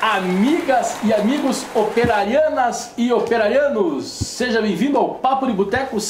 Amigas e amigos operarianas e operarianos, seja bem-vindo ao Papo de Boteco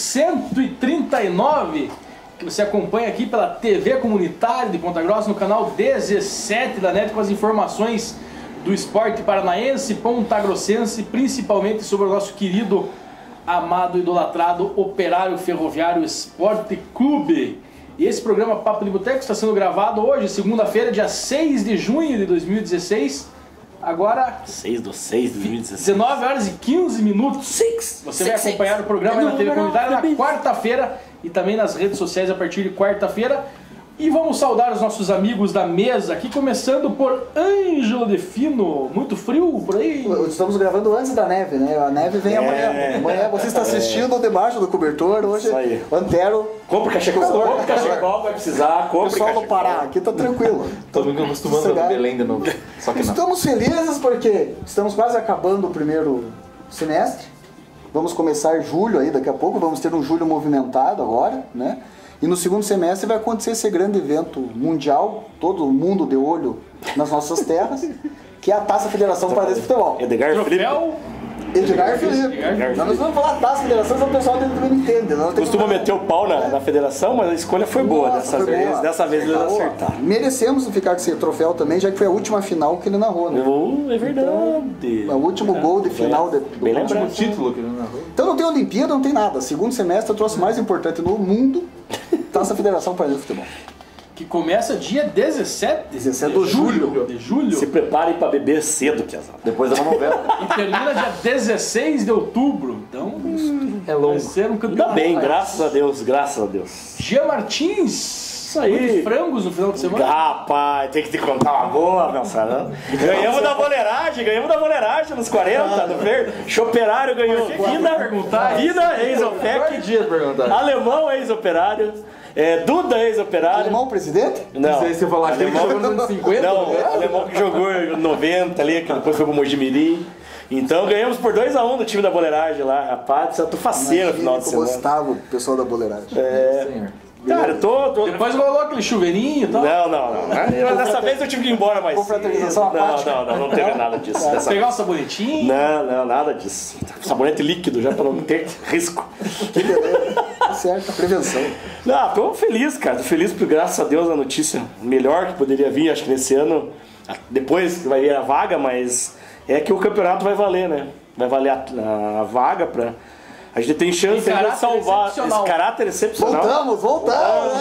139, que você acompanha aqui pela TV Comunitária de Ponta Grossa, no canal 17 da NET, com as informações do esporte paranaense, pontagrossense, principalmente sobre o nosso querido, amado, idolatrado Operário Ferroviário Esporte Clube. E esse programa Papo de Boteco está sendo gravado hoje, segunda-feira, dia 6 de junho de 2016. Agora, 6/6/2016. 19 horas e 15 minutos. Você vai acompanhar o programa na TV Comunitária na quarta-feira e também nas redes sociais a partir de quarta-feira. E vamos saudar os nossos amigos da mesa aqui, começando por Ângelo Defino. Muito frio por aí? Estamos gravando antes da neve, né? A neve vem amanhã. Amanhã você está assistindo debaixo do cobertor. Hoje, isso aí. Antero. Compre cachecol, vai precisar. O pessoal do Pará, aqui tá tranquilo. Todo mundo acostumando a Belém de novo. Só que não. Estamos felizes porque estamos quase acabando o primeiro semestre. Vamos começar julho aí daqui a pouco. Vamos ter um julho movimentado agora, né? E no segundo semestre vai acontecer esse grande evento mundial, todo mundo de olho nas nossas terras, que é a Taça Federação Paranaense de Futebol. Edgar Felipe. Edgar Felipe. Nós vamos falar Taça Federação, senão o pessoal também não entende. Costuma meter o pau na federação, mas a escolha foi boa. Dessa vez eles acertaram. Merecemos ficar com esse troféu também, já que foi a última final que ele narrou, né? É verdade. Então, o último gol de final do último título que ele narrou. Então não tem Olimpíada, não tem nada. Segundo semestre, eu trouxe o mais importante no mundo, Taça Federação Paranaense de Futebol. Que começa dia 17 de julho. Se preparem para beber cedo, Piazada. Depois da novela. E termina dia 16 de outubro. Então, é longo. Vai ser um campeonato. Ainda bem, graças a Deus, graças a Deus. Gia Martins. Isso aí. Muitos frangos no final de semana. Rapaz, tem que te contar uma boa, meu sarão. Ganhamos da boleiragem nos 40, no verde. Choperário ganhou. Vida, ex-OPEC. Alemão, ex-operário. Duda, ex-operário. Alemão, presidente? Não sei se eu falar alemão que jogou nos 50. Não, alemão que jogou em 90 ali, que depois foi pro Mojimirim. Então ganhamos por 2-1 do time da boleiragem lá. Rapaz, eu tô faceiro no final de semana. Eu gostava o pessoal da boleiragem. Senhor. Cara, eu tô... Depois rolou aquele chuveirinho e tal. Não. Mas dessa vez eu tive que ir embora mais cedo. Não teve nada disso. Pegar um sabonetinho? Não, nada disso. Sabonete líquido já pra não ter risco. Que beleza. Certo, prevenção. Tô feliz, cara. Tô feliz porque, graças a Deus, a notícia melhor que poderia vir, acho que nesse ano, depois vai vir a vaga, mas é que o campeonato vai valer, né? Vai valer a vaga pra... A gente tem chance de salvar esse caráter excepcional. Voltamos!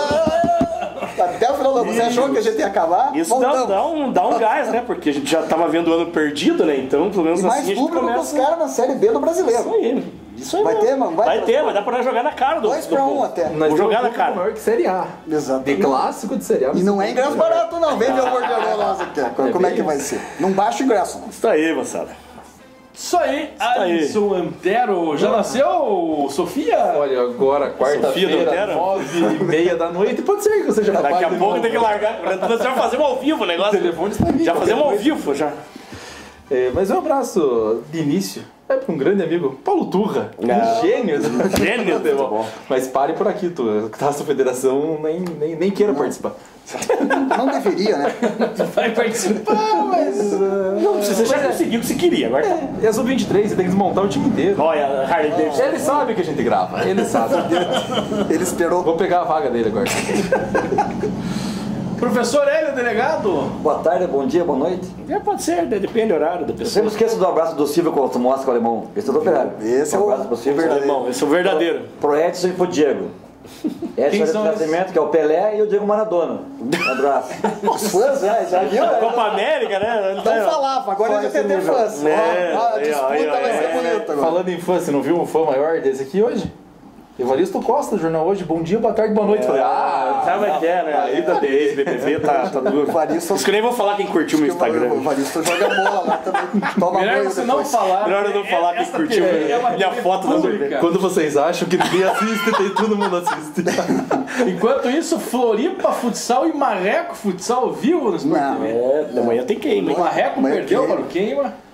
Até o final do ano. Você achou que a gente ia acabar? Isso dá um gás, né? Porque a gente já tava vendo o ano perdido, né? Então, pelo menos e mais assim a gente público começa... que os caras na Série B do Brasileiro. Isso aí. Vai ter, mano? Vai dar pra jogar na cara do 2-1 até. Vou jogar na cara. Maior que Série A. Exato. De clássico de Série A. E não é ingresso barato, não. Vem ver o Mordiador nosso aqui. Como é que vai ser? Não baixa o ingresso. Isso aí, moçada. Isso aí, Alisson Antero. Já nasceu, Sofia? Olha, agora, quarta-feira, 9h30 da noite. Pode ser que você já daqui a pouco tem que largar. Nós já fazemos ao vivo o negócio. O telefone está aqui. Já fazemos ao vivo, já. Mas um abraço de início. Para um grande amigo, Paulo Turra. Gênio do futebol. Mas pare por aqui, tu. Taça Federação nem queira participar. Não deveria, né? Vai participar, mas... Não, você já conseguiu o que você queria. Agora é a Sub-23, você tem que desmontar o time inteiro. Olha, Harley Davidson. Ele sabe que a gente grava, ele sabe. Ele esperou. Vou pegar a vaga dele agora. Professor Hélio, delegado. Boa tarde, bom dia, boa noite. Pode ser, depende do horário da pessoa. Eu sempre esqueço do abraço do Silvio quando tu mostra com o alemão. Esse é do operário. Esse é o abraço pro Silvio. Esse é o verdadeiro. Pro Edson e pro Diego. Edson Nascimento, que é o Pelé, e o Diego Maradona. Um abraço. Os fãs, né? Já viu? Copa América, né? Então falava, agora ele vai ter fãs. A disputa vai ser bonita agora. Falando em fã, você não viu um fã maior desse aqui hoje? Evaristo Costa, jornal hoje, bom dia, boa tarde, boa noite. Falei, sabe o que é, né? A ida de ex-BBB tá duro. Isso que nem vou falar quem curtiu o meu Instagram. O Evaristo joga bola lá também. Toma melhor você não falar. Melhor eu não falar quem curtiu minha foto da BBB. Quando vocês acham que ninguém assiste, tem todo mundo assiste. Enquanto isso, Floripa Futsal e Marreco Futsal vivo no Sport TV. Da manhã tem queima, hein? O Marreco perdeu para o Queima.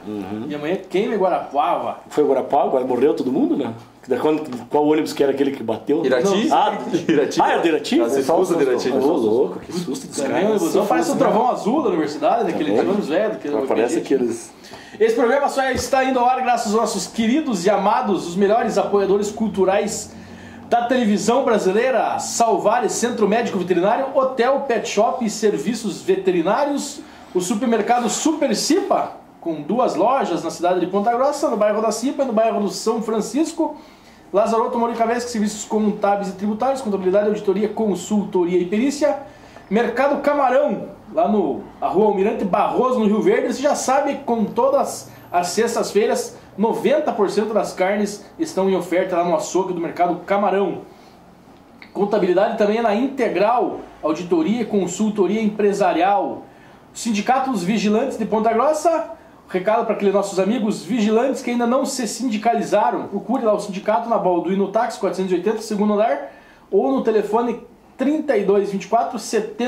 E amanhã queima Guarapuava. Foi Guarapuava, agora morreu todo mundo, né? Qual ônibus que era aquele que bateu? Irati? Irati. Ah, é do Irati? Você expulso do Irati. Ô, louco, que susto dos Também o caras. busão parece um trovão azul da universidade, daquele ônibus velho. Parece aqueles... Esse programa só está indo ao ar graças aos nossos queridos e amados, os melhores apoiadores culturais da televisão brasileira: Salvares, Centro Médico Veterinário, Hotel, Pet Shop e Serviços Veterinários, o supermercado Super Cipa, com 2 lojas na cidade de Ponta Grossa, no bairro da Cipa e no bairro do São Francisco. Lazaroto Moricaveschi, serviços contábeis e tributários, contabilidade, auditoria, consultoria e perícia. Mercado Camarão, lá na rua Almirante Barroso, no Rio Verde. Você já sabe, com todas as sextas-feiras, 90% das carnes estão em oferta lá no açougue do Mercado Camarão. Contabilidade também é na Integral, auditoria e consultoria empresarial. Sindicato dos Vigilantes de Ponta Grossa. Recado para aqueles nossos amigos vigilantes que ainda não se sindicalizaram. Procure lá o sindicato na Balduino Táxi 480, segundo andar, ou no telefone 3224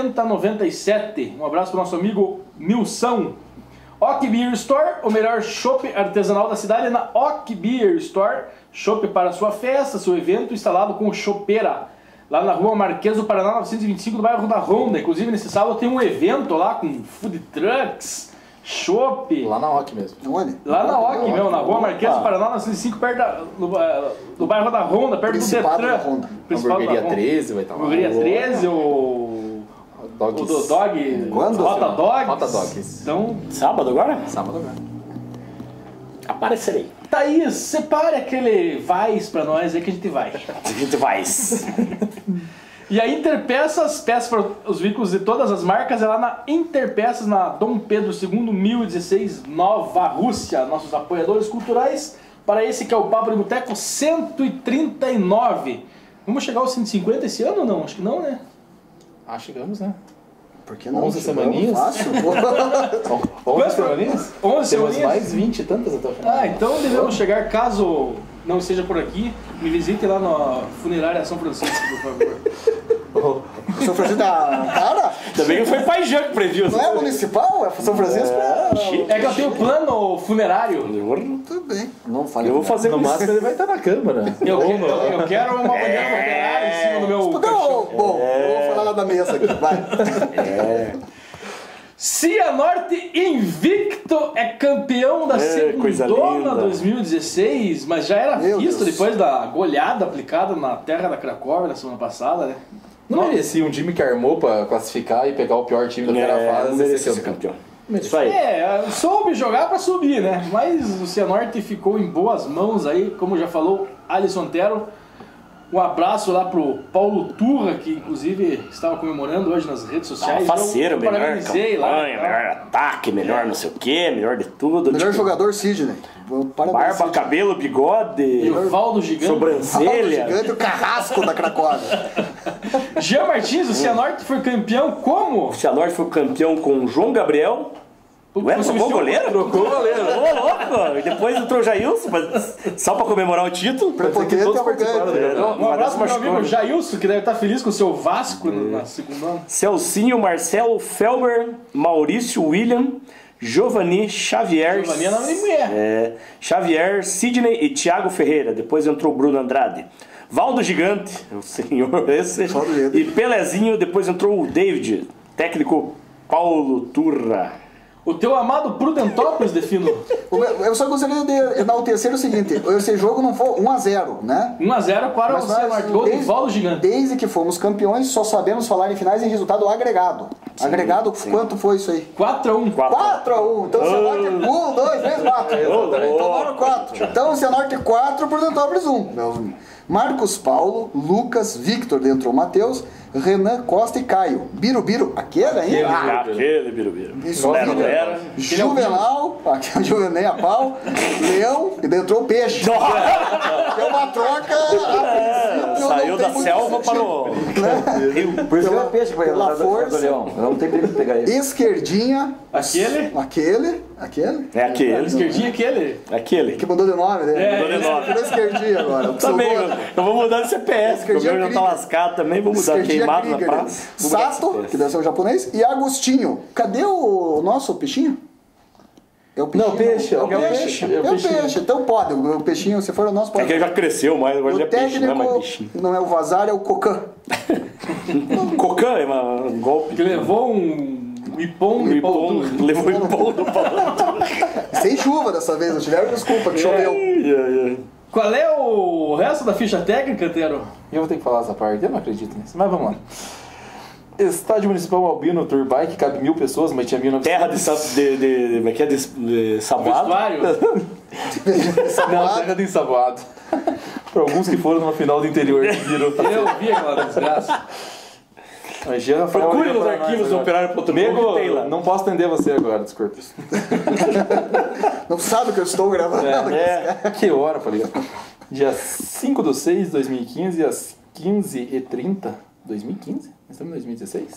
7097. Um abraço para o nosso amigo Nilson. Ock Beer Store, o melhor chopp artesanal da cidade, é na Ock Beer Store. Chopp para sua festa, seu evento, instalado com chopeira. Lá na rua Marquês do Paraná 925, no bairro da Ronda. Inclusive nesse sábado tem um evento lá com food trucks, chopp. Lá na OC mesmo. Onde? Lá na OC mesmo, na rua Marquês do Paraná 905, perto do bairro da Ronda, perto Principado do Detran. da Ronda. Hamburgueria 13 vai estar lá. Hamburgueria 13, o do Dog, Quando? Rota Dogs. Rota Dogs. Então, Sábado agora? Sábado agora. Aparecerei. Thaís, separe aquele Vais pra nós aí que a gente vai. A gente vai. E a Interpeças, peças para os veículos de todas as marcas, é lá na Interpeças, na Dom Pedro II, 1016, Nova Rússia. Nossos apoiadores culturais, para esse que é o Papo de Boteco 139. Vamos chegar aos 150 esse ano ou não? Acho que não, né? Ah, chegamos, né? Por que não? 11 semaninhas? Fácil, 11 semaninhas? 11 Temos semaninhas? mais 20 e tantas até o final. Então devemos chegar, caso não esteja por aqui, me visite lá na funerária São Francisco, por favor. São Francisco da cara? Ainda bem que foi Pai Jean que previu. Não é municipal? É São Francisco? É que eu tenho plano funerário. Tudo bem. Não falei. Eu vou fazer No isso. máximo ele vai estar na câmara. Eu quero uma bandeira funerária em cima do meu Não, caixão. bom, eu vou falar lá da mesa aqui, vai. Cianorte invicto é campeão da coisa Segundona linda. 2016, mas já era Meu visto Deus. depois da goleada aplicada na terra da Cracóvia na semana passada, né? Não merecia um time que armou pra classificar e pegar o pior time da primeira fase e merecia ser ser campeão. campeão. Isso aí. Soube jogar pra subir, né? Mas o Cianorte ficou em boas mãos aí, como já falou Alisson Tero. Um abraço lá pro Paulo Turra, que inclusive estava comemorando hoje nas redes sociais. Faceiro, Eu melhor parabenizei campanha, melhor ataque, melhor não sei o que, melhor de tudo. Melhor tipo, jogador, Sidney. Parabéns, barba, Sidney. cabelo, bigode, E o Valdo Gigante. sobrancelha. Gigante, o carrasco da Cracóvia. Jean Martins, o Cianorte foi campeão como? O Cianorte foi campeão com o João Gabriel. Ué, trocou o goleiro? Trocou o goleiro. Ô, louco! E depois entrou o Jailson, só pra comemorar o título. Prepotente todos é participaram arrogante. dele. Um abraço pro meu machucou. amigo Jailson, que deve estar feliz com o seu Vasco na segunda. Celcinho, Marcelo, Felber, Maurício, William, Giovanni, Xavier. Giovanni é nome de mulher. Xavier, Sidney e Thiago Ferreira. Depois entrou o Bruno Andrade. Valdo Gigante, o senhor esse. Valdo Gigante. E Pelezinho. Depois entrou o David, técnico Paulo Turra. O teu amado Prudentópolis, Defino. Eu só gostaria de enaltecer o seguinte: esse jogo não foi 1-0, né? 1-0 para o Cianorte, gol do Valdo Gigante. Desde que fomos campeões, só sabemos falar em finais em resultado agregado. Agregado, quanto foi isso aí? 4-1. 4-1. Então o Cianorte 1, 2, 3, 4. Tomaram 4. Então o Cianorte 4, Prudentópolis 1. Marcos Paulo, Lucas, Victor, entrou Matheus, Renan, Costa e Caio. Birubiru, aquele ainda? Aquele Birubiru. Isso Não mesmo. era. Juvenal, aqui é o Juvenei a pau, Leão, e daí entrou o Peixe. Que é uma troca. a princípio, Saiu não da tem muito selva para o rio. Por isso que ele é peixe, vai pela lá do força. Leão. Não tem perigo de pegar ele. Esquerdinha. Aquele? Aquele. É aquele. Esquerdinha, aquele. Aquele. Que mudou de nome, né? Mudou de nome. Virou Esquerdinha agora. Também, eu vou mudar de CPF, porque o Esquerdinha meu já tá Krieger. lascado também, vou mudar. Esquerdinha Queimado na Krieger. praça. Vou mudar de Sato, CPF. que deve ser o japonês, e Agostinho. Cadê o nosso peixinho? É o peixinho. Não, peixe. É o peixe. É o peixe. Então pode. O peixinho, se for o nosso, pode. É que ele já cresceu, mas agora ele é peixe, não é mais peixinho. Não é o Vazar, é o Cocan. Cocan é um golpe. Que levou um ipom de pau duro. Levou um ipom do pau. Sem chuva dessa vez, não tiveram desculpa que choveu. Qual é o resto da ficha técnica, Tero? Eu vou ter que falar essa parte, eu não acredito nisso, mas vamos lá. Estádio Municipal Albino Turbike, cabe 1.000 pessoas, mas tinha 1.900. Terra de saboado. Vestuário? Não, terra de ensaboado. Para alguns que foram numa final do interior, viram. Eu vi aquela desgraça. Procure nos arquivos do Operário Nego, não posso atender você agora, desculpa. Não sabe que eu estou gravando. Que hora, falei. Dia 5/6/2015, às 15h30. 2015? Nós estamos em 2016?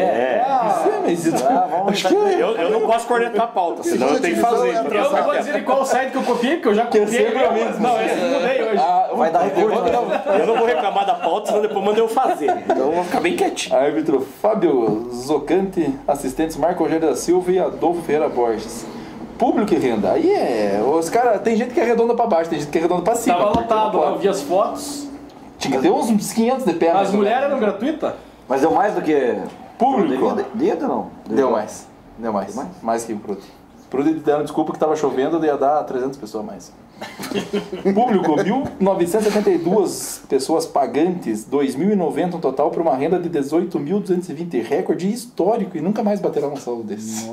Acho que eu não posso cornetar a pauta, senão eu tenho que fazer. Eu não vou dizer em qual site que eu copiei, porque eu já copiei. Não, esse eu mudei hoje. Vai dar recurso. Eu não vou reclamar da pauta, senão depois manda eu fazer. Então eu vou ficar bem quietinho. Árbitro Fábio Zocante, assistentes Marco Rogério da Silva e Adolfo Ferreira Borges. Público e renda. Aí os caras, tem gente que arredonda pra baixo, tem gente que arredonda pra cima. Tava lotado, eu vi as fotos. Tinha que ter uns 500 de pé. As mulheres eram gratuitas? Mas deu mais do que... Público. Dieta não? Deu mais. Mais que o Prudi. Prudi deram desculpa que tava chovendo, ia dar 300 pessoas a mais. Público, 1.972 pessoas pagantes, 2.090 no total, para uma renda de 18.220, recorde histórico, e nunca mais baterá um saldo desse.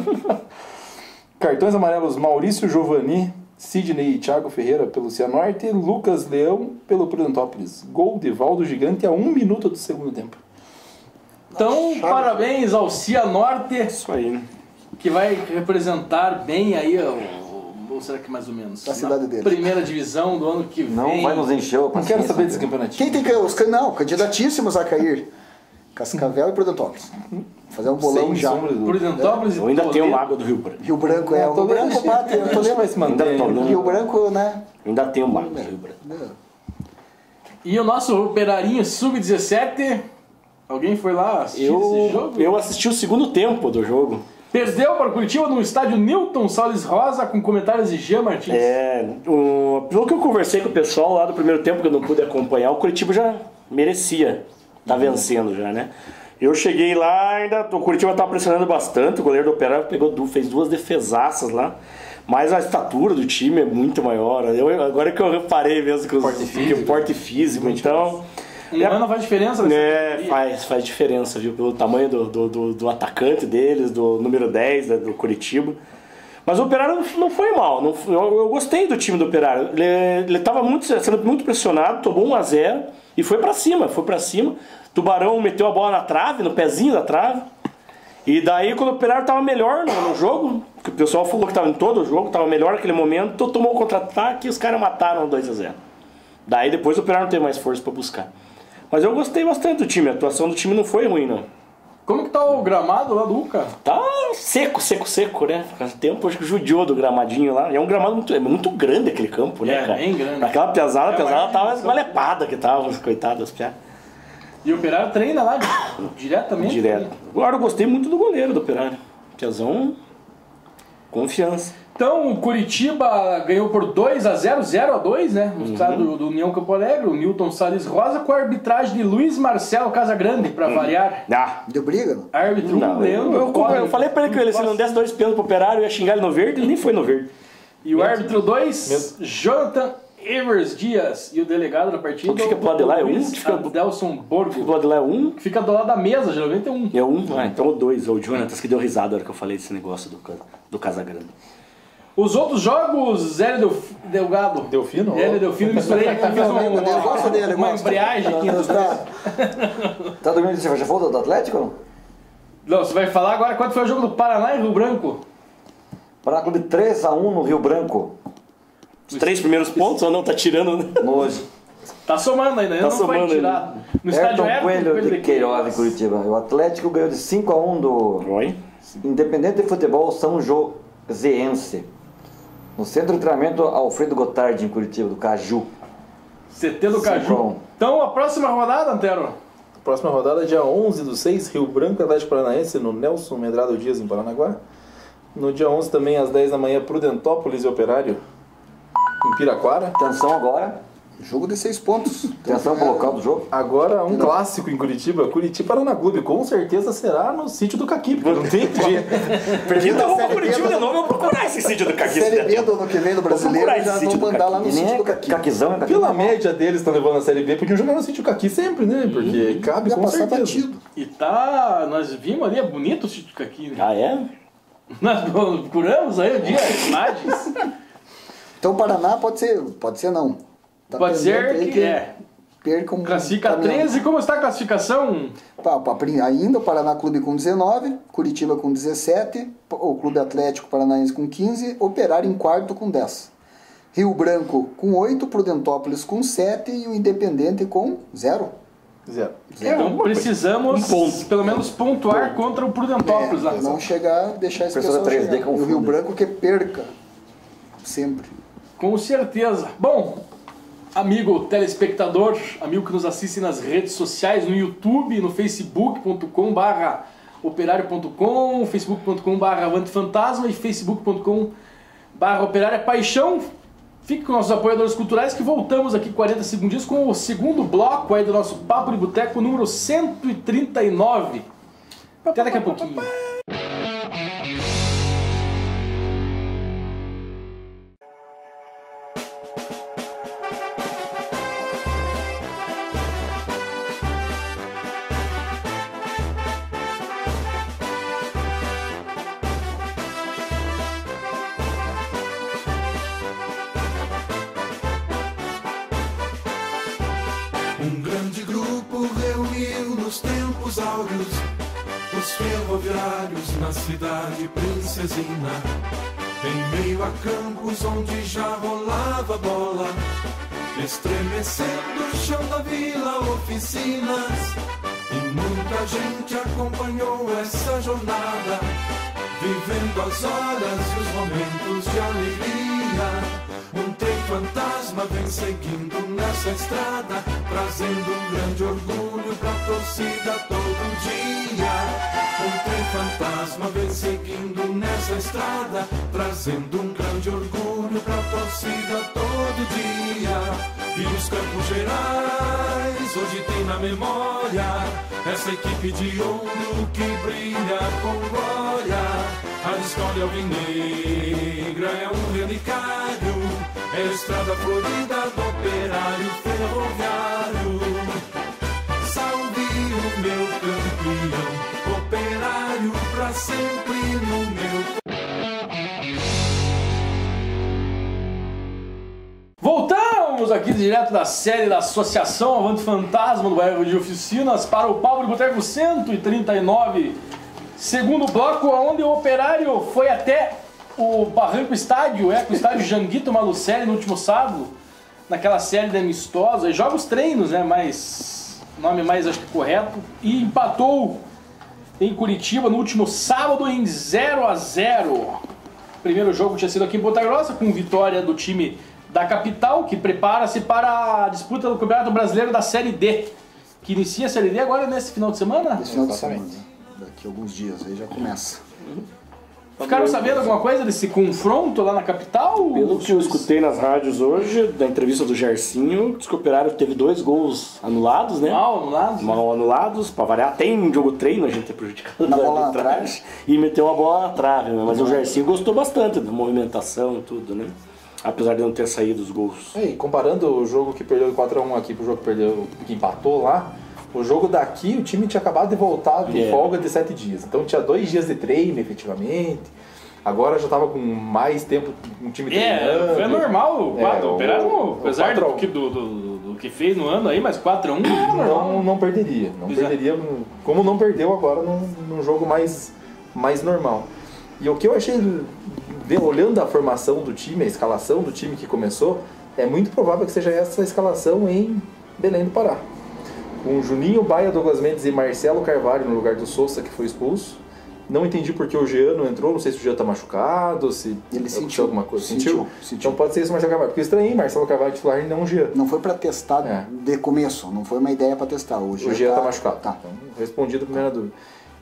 Cartões amarelos, Maurício Giovanni, Sidney e Thiago Ferreira pelo Cianorte, Lucas Leão pelo Prudentópolis. Gol de Valdo Gigante a 1 minuto do segundo tempo. Então, parabéns ao Cianorte. Isso aí, né? Que vai representar bem aí, ou será que mais ou menos? A cidade dele. Primeira divisão do ano que vem. Não vai nos encher o Não quero saber desse campeonato. Quem tem que... Não, candidatíssimos a cair. Cascavel e Prudentópolis. Fazer um bolão já. Prudentópolis e Eu ainda tenho o Toledo. Lago do Rio Branco. Rio Branco é... O Branco bate... Eu tô lendo, vai se manter. Rio Branco, né? Eu ainda tenho o Lago do Rio Branco. E o nosso Operarinho Sub-17, alguém foi lá assistir esse jogo? Eu assisti o segundo tempo do jogo. Perdeu para o Curitiba no estádio Newton Salles Rosa, com comentários de Jean Martins. Pelo que eu conversei com o pessoal lá do primeiro tempo, que eu não pude acompanhar, o Curitiba já merecia estar vencendo já, né? Eu cheguei lá, o Curitiba estava pressionando bastante, o goleiro do Operário fez 2 defesaças lá, mas a estatura do time é muito maior. Agora que eu reparei mesmo que o porte físico, então... Não faz diferença? Faz diferença, viu? Pelo tamanho do atacante deles, do número 10 do Curitiba. Mas o Operário não foi mal. Eu gostei do time do Operário. Ele estava sendo muito pressionado, tomou 1-0 e foi pra cima. Tubarão meteu a bola na trave, no pezinho da trave. E daí, quando o Operário estava melhor no jogo, que o pessoal falou que estava em todo o jogo, estava melhor naquele momento, tomou o contra-ataque e os caras mataram 2-0. Daí depois o Operário não teve mais força para buscar. Mas eu gostei bastante do time, a atuação do time não foi ruim, não. Como que tá o gramado lá do Uca? Tá seco, né? Faz tempo acho que judiou do gramadinho lá. E é um gramado muito grande aquele campo, né, cara? Bem grande. Aquela pesada tava esmalepada que tava, coitadas, piá. E o Operário treina lá diretamente? Direto. Agora eu gostei muito do goleiro do Operário. Piazão, confiança. Então, o Curitiba ganhou por 2-0, 0-2, né? No estado do União Campo Alegre, o Newton Salles Rosa, com a arbitragem de Luiz Marcelo Casagrande, pra variar. Deu briga, não? Árbitro Leandro. Eu falei pra ele que se não desse 2 pênaltis pro Operário, eu ia xingar ele no verde, ele nem foi no verde. E o árbitro 2, Jonathan Evers Dias. E o delegado da partida, o que fica pro lado de lá é 1? Adelson Borgo. O que fica pro lado de lá é 1? Que fica do lado da mesa, geralmente é 1. É 1? Então o 2, o Jonathan, que deu risada na hora que eu falei desse negócio do Casagrande. Os outros jogos, Zé Delgado. Delfino? Zé Delfino, misturei aqui, fiz uma embreagem aqui. Tá dormindo? Você já falou do Atlético? Não, você vai falar agora quanto foi o jogo do Paraná e Rio Branco? Paraná Clube 3-1 no Rio Branco. Os 3 primeiros pontos ou não? Tá tirando? Hoje. Tá somando ainda, não foi tirado. No estádio Ayrton Coelho de Queiroz, em Curitiba. O Atlético ganhou de 5-1 do Independente de Futebol São Joséense. No centro de treinamento Alfredo Gotardi, em Curitiba, do Caju. CT do Caju. Então, a próxima rodada, Antero? Próxima rodada, dia 11/6, Rio Branco, Atlético Paranaense, no Nelson Medrado Dias, em Paranaguá. No dia 11 também, às 10 da manhã, Prudentópolis e Operário, em Piraquara. Atenção agora. Jogo de 6 pontos. Atenção pro local do jogo. Agora, um clássico em Curitiba, Curitiba-Paraná Clube, com certeza será no sítio do Caqui, porque não tem jeito. Porque então vou pra Curitiba de novo, eu vou procurar esse sítio do Caqui. Série B do ano que vem do brasileiro, já vão mandar lá no sítio do Caqui. Caquizão, é Pela média deles, estão levando a Série B, podiam jogar no sítio Caqui sempre, né? Porque cabe Ia com passar certeza. batido. E tá, nós vimos ali, é bonito o sítio do Caqui, né? Ah, é? Nós procuramos aí o dia, imagens. Então o Paraná pode ser não. Tá Pode ser pendente aí que perca um classifica caminhão. 13, como está a classificação? Ainda o Paraná Clube com 19, Curitiba com 17, o Clube Atlético Paranaense com 15, Operário em quarto com 10. Rio Branco com 8, Prudentópolis com 7 e o Independente com 0. Zero. Então precisamos pelo menos pontuar contra o Prudentópolis lá. Não chegar, deixar esse Pessoa pessoal 3D chegar. E o confunde. Rio Branco que perca sempre. Com certeza. Bom, amigo telespectador, amigo que nos assiste nas redes sociais, no YouTube, no facebook.com/operário.com, facebook.com/avantefantasma e facebook.com/operária-paixão. Fique com nossos apoiadores culturais que voltamos aqui 40 segundinhos com o segundo bloco aí do nosso Papo de Boteco número 139. Até daqui a pouquinho. Um grande grupo reuniu nos tempos áureos os ferroviários na cidade princesina, em meio a campos onde já rolava bola, estremecendo o chão da vila, oficinas, e muita gente acompanhou essa jornada, vivendo as horas e os momentos de alegria. Um trem fantasma vem seguindo nessa estrada, trazendo um grande orgulho pra torcida todo dia. Um trem fantasma vem seguindo nessa estrada, trazendo um grande orgulho pra torcida todo dia. E os Campos Gerais hoje tem na memória essa equipe de ouro que brilha com glória. A história alvinegra é um relicário, é a estrada florida do operário ferroviário. Salve o meu campeão, operário pra sempre no meu. Voltamos aqui direto da série da Associação Avante Fantasma do bairro de Oficinas para o Papo de Boteco 139, segundo bloco, onde o Operário foi até o Barranco Estádio, o Estádio Janguito Malucelli no último sábado, naquela série de amistosos, jogos treinos, né, mas nome mais acho que correto, e empatou em Curitiba no último sábado em 0-0. O primeiro jogo tinha sido aqui em Ponta Grossa, com vitória do time da capital, que prepara-se para a disputa do Campeonato Brasileiro da Série D, que inicia a Série D agora nesse final de semana? Esse final de semana. Daqui a alguns dias aí já começa. Ficaram sabendo alguma coisa desse confronto lá na capital? Pelo que eu escutei nas rádios hoje, da entrevista do Gersinho, diz que o Operário teve 2 gols anulados, né? Mal anulados? Mal anulados, pra variar. Tem um jogo treino, a gente é prejudicado Na da bola na arbitragem, e meteu a bola na trave, né? Mas o Gersinho gostou bastante da movimentação e tudo, né? Apesar de não ter saído os gols. E comparando o jogo que perdeu de 4-1 aqui pro jogo que empatou lá, o jogo daqui, o time tinha acabado de voltar de folga de 7 dias. Então tinha 2 dias de treino, efetivamente. Agora já tava com mais tempo um time treinando. Foi normal. O Operário, apesar 4-1. do que fez no ano aí, mas 4-1 é normal. Não perderia. Não perderia, como não perdeu agora num jogo mais normal. E o que eu achei, olhando a formação do time, a escalação do time que começou, é muito provável que seja essa escalação em Belém do Pará. Com Juninho, Baia, Douglas Mendes e Marcelo Carvalho no lugar do Sousa, que foi expulso. Não entendi porque o Jean não entrou, não sei se o Jean tá machucado, se ele sentiu alguma coisa. Sentiu. Então pode ser isso, Marcelo Carvalho. Porque eu estranhei Marcelo Carvalho titular e não o Jean. Não foi pra testar de começo, não foi uma ideia pra testar. O Jean tá machucado. Tá. Então, respondido a primeira dúvida.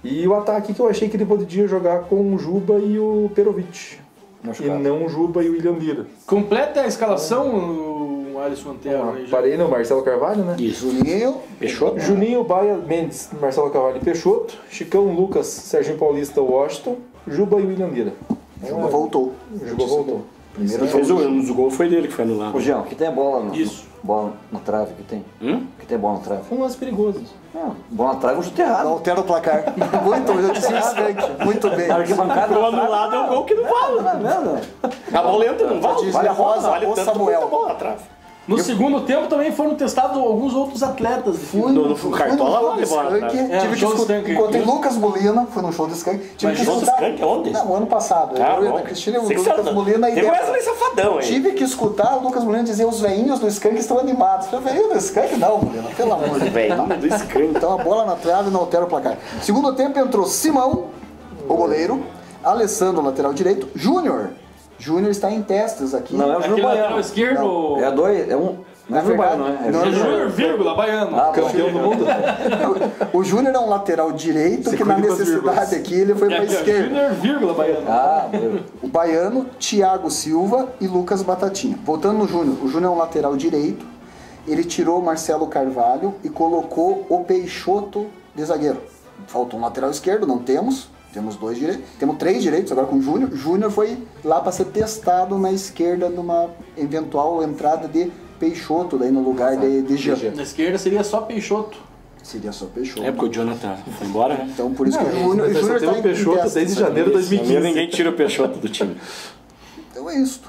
E o ataque que eu achei que ele podia jogar com o Juba e o Perovic. E não o Juba e o William Lira. Completa a escalação, o Alisson Antero. Parei no Marcelo Carvalho, né? Isso. Juninho, Peixoto? Juninho, Baia, Mendes, Marcelo Carvalho e Peixoto. Chicão, Lucas, Serginho Paulista, Washington. Juba e William Lira. Juba voltou. Juba voltou. Primeiro fez o gol foi dele que foi anulado. Ô, Jean, que tem a bola no, Isso. bola na trave, que tem? Que tem bola na trave? Foi um lance perigoso. Não, bola na trave é um chute errado. Altera o placar. Muito, eu disse isso, muito bem. Na arquibancada, O anulado é um gol que não vale. não é mesmo? A bola entra, não vale. Vale a rosa, vale ou tanto Samuel. quanto a bola na trave. No segundo tempo também foram testados alguns outros atletas. No Cartola vale bola na trave. Tive que show do escutar. Skank. Encontrei Lucas Molina, fui num show do Skank. Tive Mas que show do escutar. Skank aonde? Não, ano passado. Ah, Eu e a bom. Ana Cristina, o Sei que Lucas você- Molina e Tem o Wesley Safadão aí. Tive que escutar o Lucas Molina dizer os veinhos do Skank estão animados. Eu falei, velhinho do Skank? Não, Molina, pelo amor de Deus. Velho, do Skank. Então a bola na trave não altera o placar. Segundo tempo entrou Simão, o goleiro, Alessandro, lateral direito, Júnior. Júnior está em testes aqui. Não, é o Aquele Júnior lateral Baiano. esquerdo. É dois, é um. Não é Na Júnior Baiano, verdade, não é? não, É É Júnior. Júnior, vírgula, baiano. Ah, Campeão do mundo. O Júnior é um lateral direito Você que na cuida com as necessidade vírgulas. aqui ele foi para a Aqui, ó, esquerda. Júnior, vírgula, baiano. Ah, meu. O baiano, Thiago Silva e Lucas Batatinha. Voltando no Júnior, o Júnior é um lateral direito. Ele tirou o Marcelo Carvalho e colocou o Peixoto de zagueiro. Faltou um lateral esquerdo, não temos. Temos 2 direitos. Temos 3 direitos agora com o Júnior. Júnior foi lá para ser testado na esquerda numa eventual entrada de Peixoto daí no lugar de Jean. Na esquerda seria só Peixoto. Seria só Peixoto. É porque o Jonathan foi embora, né? Então por isso que o Júnior Mas só está teve o Peixoto testes desde aqui. janeiro de 2015. Ninguém tira o Peixoto do time. Então é isso.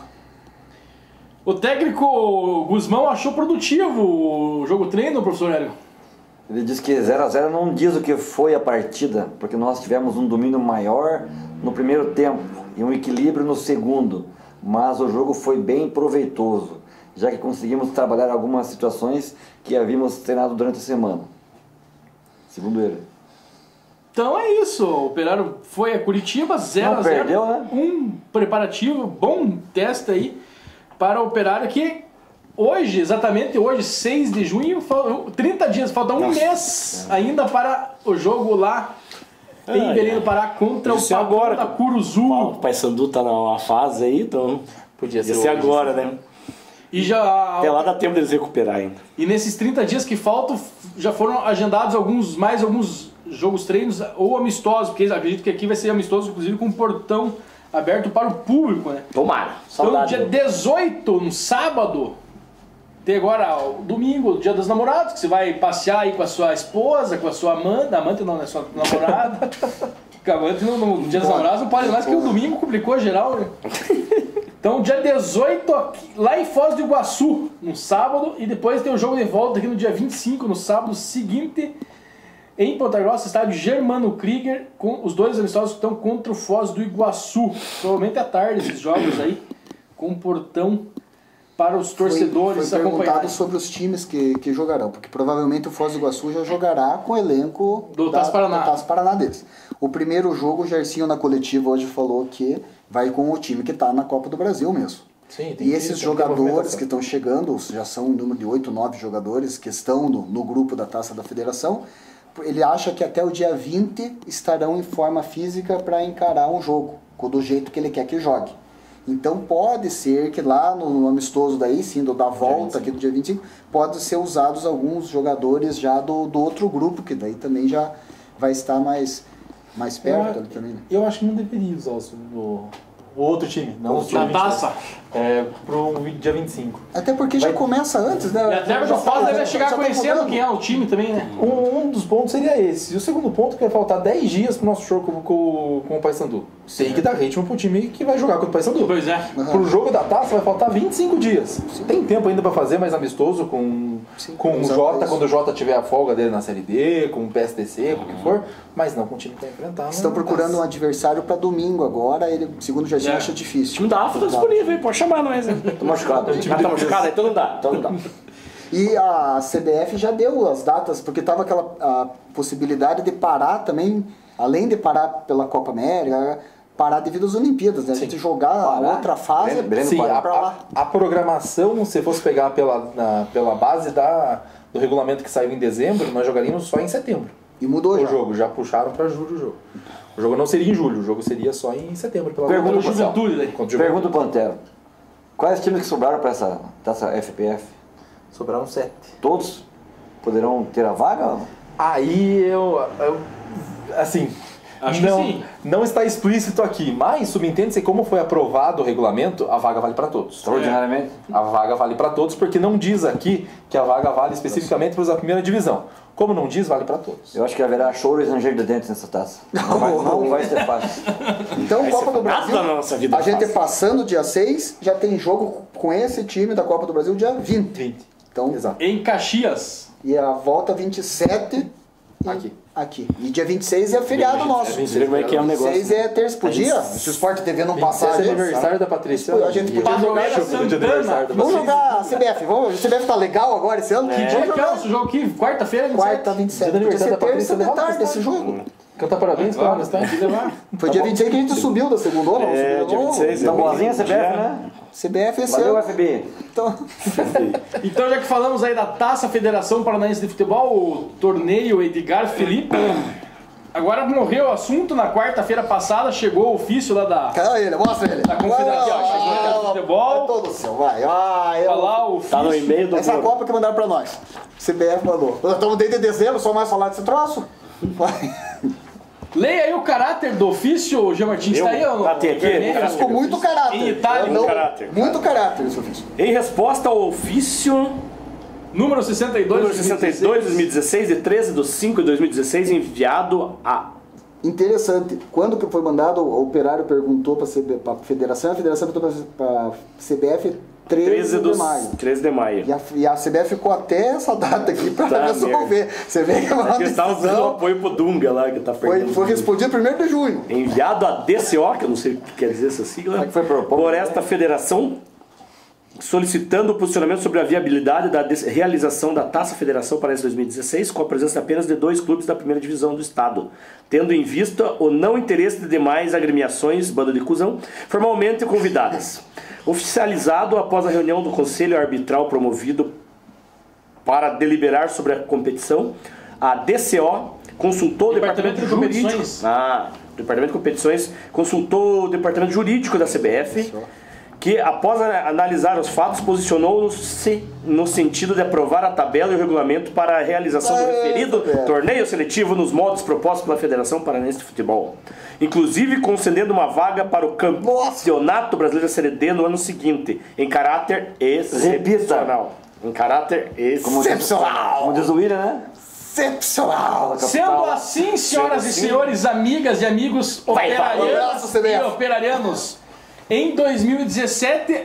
O técnico Guzmão achou produtivo o jogo treino, professor Hélio. Ele diz que 0x0 não diz o que foi a partida, porque nós tivemos um domínio maior no primeiro tempo e um equilíbrio no segundo, mas o jogo foi bem proveitoso, já que conseguimos trabalhar algumas situações que havíamos treinado durante a semana. Segundo ele. Então é isso, o Operário foi a Curitiba, 0x0. Não perdeu, né? Um preparativo, bom teste aí para o Operário que hoje, exatamente hoje, 6 de junho, 30 dias, falta um mês ainda para o jogo lá em Belém do Pará contra Isso o é agora. da Curuzu. O Paysandu tá numa fase aí, então Podia ia ser ser hoje, agora, né? E já Até lá dá tempo deles recuperar ainda. e nesses 30 dias que faltam, já foram agendados alguns jogos treinos ou amistosos, porque acredito que aqui vai ser amistoso, inclusive com o portão aberto para o público, né? Tomara. Então, Saudade. dia 18, no sábado, tem agora o domingo, o dia dos namorados, que você vai passear aí com a sua esposa, com a sua amante não, né? Sua namorada. Porque a amante no dia dos namorados não pode mais, que o domingo complicou geral, né? Então, dia 18, aqui, lá em Foz do Iguaçu, no sábado, e depois tem o jogo de volta aqui no dia 25, no sábado seguinte, em Ponta Grossa, estádio Germano Krieger, com os 2 amistosos que estão contra o Foz do Iguaçu. Provavelmente à tarde esses jogos aí, com portão para os torcedores foi perguntado acompanharem. sobre os times que jogarão, porque provavelmente o Foz do Iguaçu já jogará com o elenco Do Taça Paraná. do Taça Paraná deles. O primeiro jogo, o Gercinho na coletiva hoje falou que vai com o time que está na Copa do Brasil mesmo. Sim, tem E que- esses tem que ter jogadores movimentação. que estão chegando, já são em número de 8, 9 jogadores que estão no grupo da Taça da Federação, ele acha que até o dia 20 estarão em forma física para encarar um jogo, do jeito que ele quer que jogue. Então pode ser que lá no amistoso daí, sim, da volta aqui do dia 25, pode ser usados alguns jogadores já do outro grupo, que daí também já vai estar mais perto ali também, né? Eu acho que não deveria usar o outro time, não o time Na 23. taça. Pro dia 25. Até porque já começa antes, né? E até porque o Foz deve chegar já tá conhecendo jogando. quem é o time também, né? Um dos pontos seria esse. E o segundo ponto que vai faltar 10 dias pro nosso jogo com o Paysandu. Tem que dar ritmo pro time que vai jogar contra o Paysandu. Pois é. Pro jogo da taça vai faltar 25 dias. Tem tempo ainda pra fazer mais amistoso com o usar Jota, isso. quando o Jota tiver a folga dele na Série D, com o PSTC, com o que for, mas não com o time que vai enfrentar. Estão na procurando um taça. adversário para domingo agora, ele, segundo o Jardim, É. acha O difícil. time da AFA tá disponível, hein? Pode chamar nós, hein? Tô machucado. Ah, tá machucado? Então não dá. Então não dá. E a CBF já deu as datas, porque estava aquela a possibilidade de parar também, além de parar pela Copa América, parar devido às Olimpíadas, né? A gente jogar a outra fase, Breno Sim, parar pra lá. a programação, se fosse pegar pela base do regulamento que saiu em dezembro, nós jogaríamos só em setembro. E mudou o jogo, já puxaram para julho o jogo. O jogo não seria em julho, o jogo seria só em setembro. Pela Pergunta Contra o Juventude, né? Pergunta pro Pantero. Quais times que sobraram para essa FPF? Sobraram 7. Todos poderão ter a vaga? Aí assim, Acho que sim. não está explícito aqui, mas subentende-se como foi aprovado o regulamento, a vaga vale para todos. Extraordinariamente. A vaga vale para todos, porque não diz aqui que a vaga vale especificamente para os da primeira divisão. Como não diz, vale para todos. Eu acho que haverá choro e ranger de dentes nessa taça. Não vai ser fácil. Então, Copa do Brasil, da nossa vida a gente fácil. passando dia 6, já tem jogo com esse time da Copa do Brasil dia 20. Então, Exato. Em Caxias. e a volta 27 aqui. E dia 26 é feriado nosso. Você vê como é que é o negócio. 26 é terça. Podia, se o Sport TV não passar... Esse é aniversário da Patrícia. A gente podia jogar... Vamos jogar a CBF. A CBF tá legal agora esse ano? Que dia que é o nosso jogo aqui? Quarta-feira, 27? Quarta, 27. Dia do Podia ser aniversário da terça Patrícia, de levava tarde pra esse jogo. Cantar parabéns para nós, tá? Foi dia 26 que a gente subiu da segunda onda. É, dia 26. Tá boazinha a CBF, né? CBF esse Valeu, ano. FB. Então, Então, já que falamos aí da Taça Federação Paranaense de Futebol, o torneio Edgar Felipe, agora morreu o assunto. Na quarta-feira passada chegou o ofício lá da cadê ele? Mostra ele. Da Confederação Brasileira de Futebol. Vai todo o céu, vai. Vai, Tá lá o ofício. Tá no e-mail do Essa Copa que mandaram pra nós. CBF mandou. Nós estamos desde dezembro, só mais falar desse troço. Vai. Leia aí o caráter do ofício, Jean Martins. Eu? Tá aí, ó. Tem aqui? vermelho. Ficou muito caráter. Em Itália, Não, caráter. Muito caráter esse ofício. Em resposta ao ofício Número 62. número 62 2016, de 13 de 5 de 2016, enviado a... Interessante. Quando que foi mandado, o Operário perguntou para a Federação, a Federação perguntou para a CBF 13 de maio. 13 de maio. E a CBF ficou até essa data aqui para Tá, resolver. Você vê que é uma Porque eles estavam dando decisão. apoio pro Dunga lá, que tá perdendo. Foi respondido 1º de junho. Enviado a DCO, que eu não sei o que quer dizer essa sigla, Como é que foi proposto, por né? esta federação, solicitando o posicionamento sobre a viabilidade da realização da Taça Federação Paranaense 2016, com a presença apenas de 2 clubes da primeira divisão do estado, tendo em vista o não interesse de demais agremiações, banda de cuzão, formalmente convidadas. Oficializado após a reunião do Conselho Arbitral promovido para deliberar sobre a competição, a DCO consultou o Departamento de Jurídico. Competições. O Departamento de Competições consultou o Departamento Jurídico da CBF, que após analisar os fatos posicionou-se no sentido de aprovar a tabela e o regulamento para a realização do referido torneio seletivo nos moldes propostos pela Federação Paranaense de Futebol, inclusive concedendo uma vaga para o Campeonato Brasileiro da Série D no ano seguinte, em caráter excepcional. Em caráter excepcional. Como diz o William, né? Excepcional. Sendo assim, senhoras e senhores, amigas e amigos operarianas abraço, CBF. e operarianos, em 2017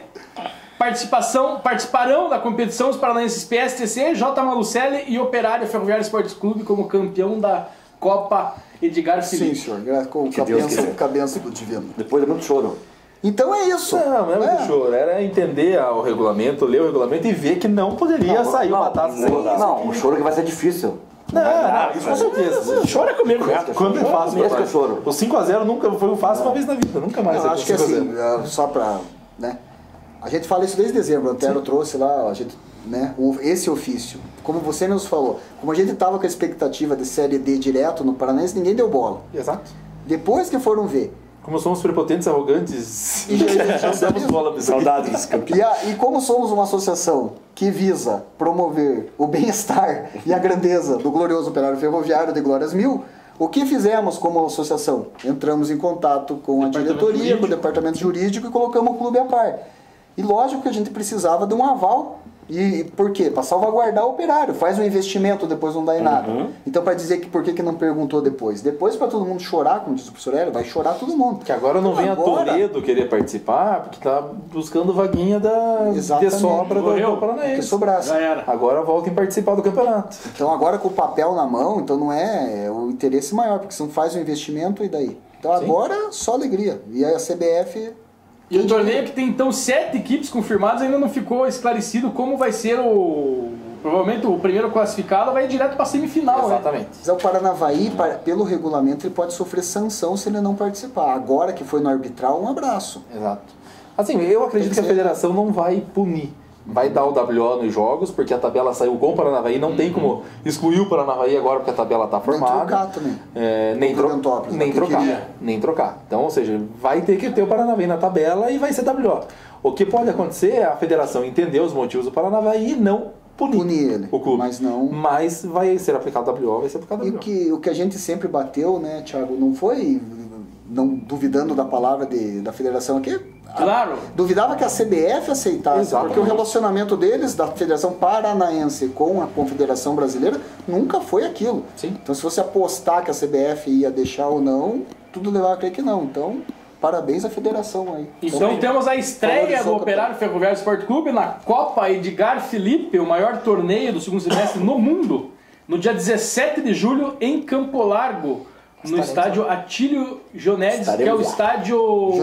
participarão da competição os paranaenses PSTC, J. Malucelli e Operário Ferroviário Esportes Clube como campeão da Copa Edgar Sim, Felipe. senhor. Com Deus quiser. a benção do divino. Depois de muito choro. Então é isso. Não é muito choro. Era entender o regulamento, ler o regulamento e ver que não poderia sair uma taça sem rodar. Não, o choro que vai ser difícil. Não, isso com certeza. Chora comigo, gato. Quando é fácil, Esse que eu choro. o 5x0 nunca foi fácil uma vez na vida, nunca mais. Eu é acho que 5 a 0. assim, só pra... Né? A gente fala isso desde dezembro. O Antero trouxe lá, a gente, né, esse ofício. Como você nos falou, como a gente tava com a expectativa de Série D direto no Paranaense, ninguém deu bola. Exato. Depois que foram ver... Como somos prepotentes, arrogantes, E já damos bola pra isso aqui. Saudades dos campeões. E como somos uma associação que visa promover o bem-estar e a grandeza do glorioso Operário Ferroviário de Glórias Mil, o que fizemos como associação? Entramos em contato com a diretoria, com o departamento jurídico e colocamos o clube a par. E lógico que a gente precisava de um aval. E por quê? Para salvaguardar o Operário. Faz um investimento, depois não dá em nada. Então, para dizer que por que não perguntou depois? Depois, para todo mundo chorar, como diz o professor Hélio, vai chorar todo mundo. Que agora não vem a Agora- Toledo querer participar, porque tá buscando vaguinha de Exatamente. sobra do Morreu. Que Paranaense. sobrasse. Já era. Agora voltem participar do campeonato. Então agora com o papel na mão, então não é o interesse maior, porque você não faz o investimento e daí? Então agora só alegria. E aí a CBF... E o torneio que tem então 7 equipes confirmadas, ainda não ficou esclarecido como vai ser o... Provavelmente o primeiro classificado vai direto para a semifinal, né? Exatamente. Mas o Paranavaí, pelo regulamento, ele pode sofrer sanção se ele não participar. Agora que foi no arbitral, um abraço. Exato. Assim, eu acredito que a federação não vai punir, vai dar o WO nos jogos, porque a tabela saiu com o Paranavaí, não tem como excluir o Paranavaí agora porque a tabela está formada. Nem trocar também. Nem trocar. Então, ou seja, vai ter que ter o Paranavaí na tabela e vai ser WO. O que pode acontecer é a federação entender os motivos do Paranavaí e não punir ele, o clube. Mas vai ser aplicado WO, vai ser aplicado WO. E o que a gente sempre bateu, né, Thiago, não foi... Não duvidando da palavra da federação aqui, claro. Duvidava que a CBF aceitasse, Exatamente. porque o relacionamento deles, da Federação Paranaense com a Confederação Brasileira, nunca foi aquilo. Sim. Então, se você apostar que a CBF ia deixar ou não, tudo levava a crer que não. Então, parabéns à federação aí. Então temos a estreia do Operário Ferroviário Esporte Clube na Copa Edgar Felipe, o maior torneio do segundo semestre no mundo, no dia 17 de julho em Campo Largo, no estádio Atílio Jonedes, que é o estádio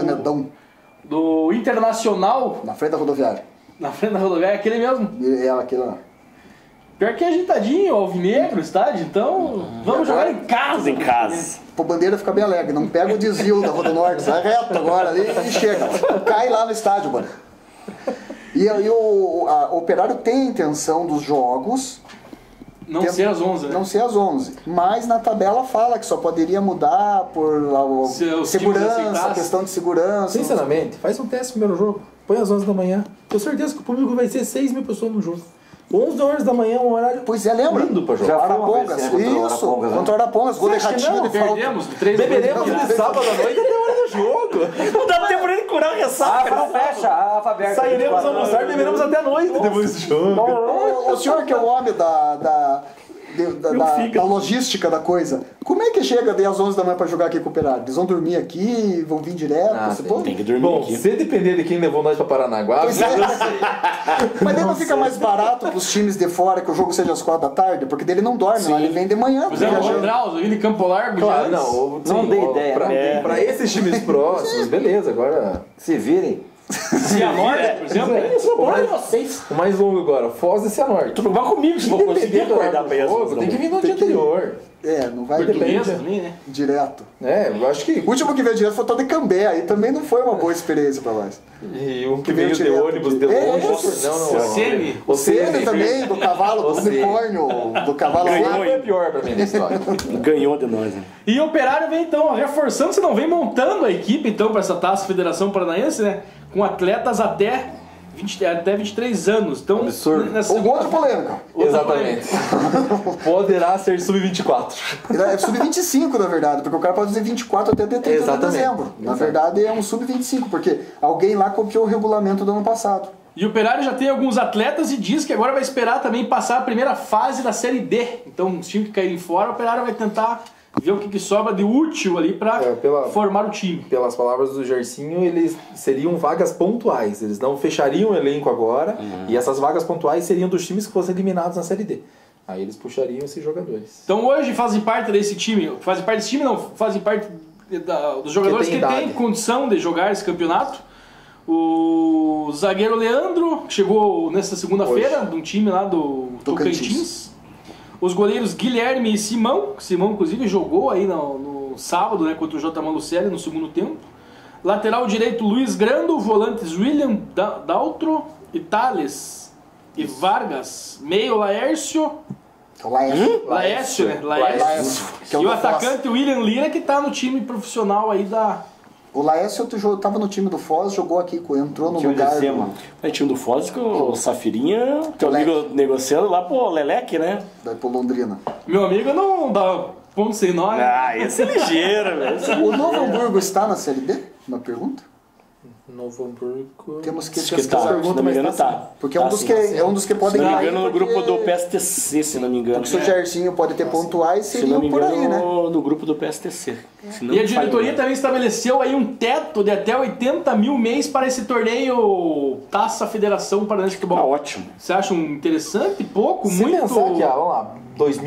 do Internacional. Na frente da rodoviária. Na frente da rodoviária, aquele mesmo? É aquele lá. Pior que é ajeitadinho, alvinegro o estádio, então vamos jogar em casa. Em casa. Pô, bandeira fica bem alegre, não pega o desvio da Roda Norte, vai reto agora ali e chega. Cai lá no estádio, mano. E o Operário tem a intenção dos jogos... Não ser às 11, né? Não ser às 11. Mas na tabela fala que só poderia mudar por segurança, questão de segurança. Sinceramente, faz um teste no primeiro jogo. Põe às 11 da manhã. Tenho certeza que o público vai ser 6 mil pessoas no jogo. 11 horas da manhã, um horário. Pois é, lembra? Lindo pra jogar. Arapongas. Isso, contra o Arapongas. Gol de ratinho de falta. Perdemos de 3 Beberemos de sábado à noite até a hora do jogo. Não dá tempo pra ele curar o ressaca. Não fecha, a Faberta. Sairemos a almoçar e beberemos até a noite depois do jogo. O senhor que é o homem da logística da coisa, como é que chega daí às 11 da manhã pra jogar aqui com o Operário? Eles vão dormir aqui, vão vir direto? Tem que dormir Bom, aqui. se depender de quem levou nós pra Paranaguá, Pois é. Mas daí não fica mais barato pros times de fora que o jogo seja às 4 da tarde? Porque dele não dorme lá, ele vem de manhã. Por exemplo, o Drauzio, vindo em Campo Largo. claro, já não dei ideia. Pra esses times próximos, beleza, agora... Se virem. Cianorte, por exemplo. O mais longo agora, Foz e Cianorte. Tu não vai comigo se vou conseguir acordar pra ir às 11 da Tem que vir no Tem dia que- anterior. Não vai Portuguesa também, né? direto. Eu acho que... O último que veio direto foi o tal de Cambé, aí também não foi uma boa experiência pra nós. E um que veio veio de direto ônibus de- de longe. Nossa Não. Sene. O Ele também, do cavalo, do Você. unicórnio, do cavalo Ganhou lá. foi pior pra mim na história. Ganhou de nós, né? E o Operário vem então reforçando, se não vem montando a equipe então para essa Taça Federação Paranaense, né? Com atletas até 23 anos. Então, Absurdo. nessa Um monte de polêmica. Exatamente. Poderá ser sub-24. É sub-25, na verdade, porque o cara pode fazer 24 até 30 de Exatamente. dezembro. Na verdade, é um sub-25, porque alguém lá copiou o regulamento do ano passado. E o Operário já tem alguns atletas e diz que agora vai esperar também passar a primeira fase da Série D. Então, os times que caírem fora, o Operário vai tentar ver o que sobra de útil ali para formar o time. Pelas palavras do Gersinho, eles seriam vagas pontuais. Eles não fechariam o elenco agora. E essas vagas pontuais seriam dos times que fossem eliminados na Série D. Aí eles puxariam esses jogadores. Então hoje fazem parte desse time, fazem parte dos jogadores que têm condição de jogar esse campeonato. O zagueiro Leandro chegou nessa segunda-feira de um time lá do Tocantins. Os goleiros Guilherme e Simão. Simão, inclusive, jogou aí no sábado, né, contra o J. Malucelli no segundo tempo. Lateral direito Luiz Grando. Volantes William Daltro e Thales e Vargas. Meio Laércio. Laércio, né? Laércio. Que é o E o da Foz. atacante William Lira, que tá no time profissional aí da... O Laércio tava no time do Foz, jogou aqui, entrou no lugar. Aí tinha um do Foz com o Safirinha, teu amigo negociando lá pro Leleque, né? Daí pro Londrina. Meu amigo não dá ponto sem nó, né? Ah, esse é ligeiro, velho. O Novo Hamburgo está na Série D? Uma pergunta? Novo Hamburgo... Temos que Acho que tá, se não me engano tá. Porque é um dos que podem Se não me cair, engano no porque- grupo do PSTC, se não me engano. Porque se o Gersinho pode ter pontuais, Se não me seriam por aí, né? engano no grupo do PSTC. Se não E a me falha diretoria engano. também estabeleceu aí um teto de até 80 mil mês para esse torneio Taça Federação Paranaense de Tá Futebol. ótimo. Você acha interessante? Pouco? Se Muito? pensar que, vamos lá,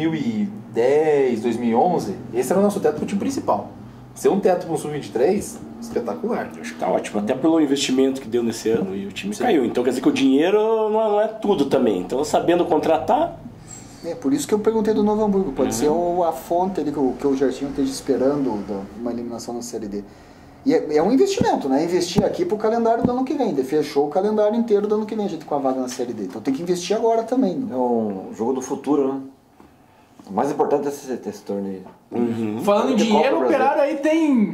2010, 2011, esse era o nosso teto pro time principal. Ser um teto para um sub-23, espetacular. Acho que tá ótimo, até pelo investimento que deu nesse ano e o time caiu. Então quer dizer que o dinheiro não é tudo também. Então sabendo contratar... É por isso que eu perguntei do Novo Hamburgo. Pode ser a fonte ali que o Gersinho esteja esperando uma eliminação na Série D. E é um investimento, né? Investir aqui pro calendário do ano que vem. Fechou o calendário inteiro do ano que vem, a gente com a vaga na Série D. Então tem que investir agora também. Né? É um jogo do futuro, né? O mais importante é esse torneio. Falando em dinheiro, o Operário aí tem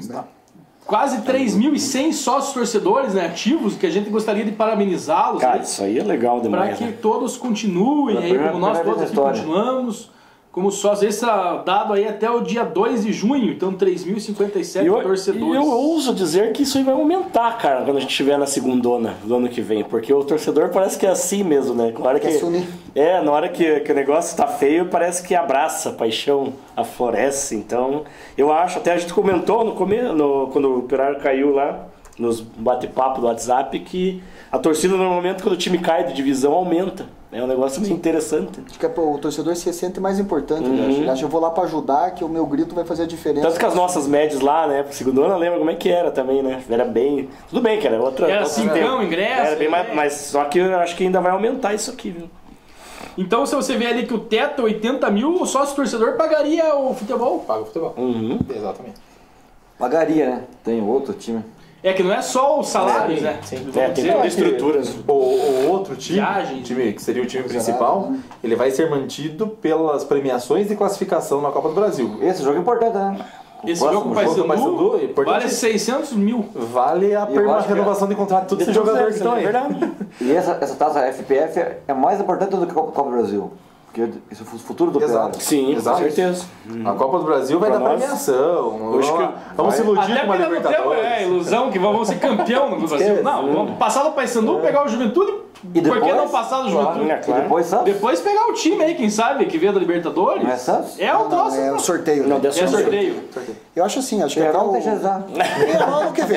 quase 3.100 sócios torcedores, né, ativos, que a gente gostaria de parabenizá-los. Cara, né, isso aí é legal para demais. que Né? todos continuem aí, como nós todos aqui continuamos. Como sócios, esse será dado aí até o dia 2 de junho, então 3.057 torcedores. E eu ouso dizer que isso aí vai aumentar, cara, quando a gente estiver na segundona do ano que vem, porque o torcedor parece que é assim mesmo, né? Na hora Quer se unir. na hora que o negócio tá feio, parece que abraça, a paixão aflorece. Então, eu acho, até a gente comentou no começo, quando o Operário caiu lá, nos bate-papo do WhatsApp, que a torcida normalmente quando o time cai de divisão aumenta. É um negócio meio interessante. Acho que o torcedor se sente mais importante. Ele acha que eu vou lá pra ajudar, que o meu grito vai fazer a diferença. Tanto que as nossas médias lá, né, pro segundona, lembra como é que era também, né? Era bem... Tudo bem que era outra... Era cincão, ingresso. Era bem mais... Mas só que eu acho que ainda vai aumentar isso aqui, viu? Então, se você vê ali que o teto é 80 mil, o sócio torcedor pagaria o futebol. Paga o futebol. Exatamente. Pagaria, né? Tem outro time. É que não é só os salários, né? Sim. Vamos tem dizer, toda a estrutura. Né? O outro time, Viagem. que seria o time principal, ele vai ser mantido pelas premiações de classificação na Copa do Brasil. Esse jogo é importante, né? Esse jogo com o Paysandu é importante. vale 600 mil. Vale a renovação de contrato de todos esses jogadores que estão aí. E essa taça FPF é mais importante do que a Copa do Brasil. Porque esse é o futuro do Operário. Sim, Exato. com certeza. A Copa do Brasil vai Pra dar nós, premiação. Vamos se Até iludir com uma porque não tem Libertadores. ilusão que vamos ser campeão no Brasil. Não, vamos passar do Paysandu, pegar o Juventude. E Por que depois? não passar do Juventude? É, claro. Depois, sabe? Depois pegar o time aí, quem sabe, que veio da Libertadores. Não é Santos? É o nosso. É o sorteio. Não, Né? dessa É sorteio. Eu acho assim, acho que até Verão o... deixa usar. É ano que vem.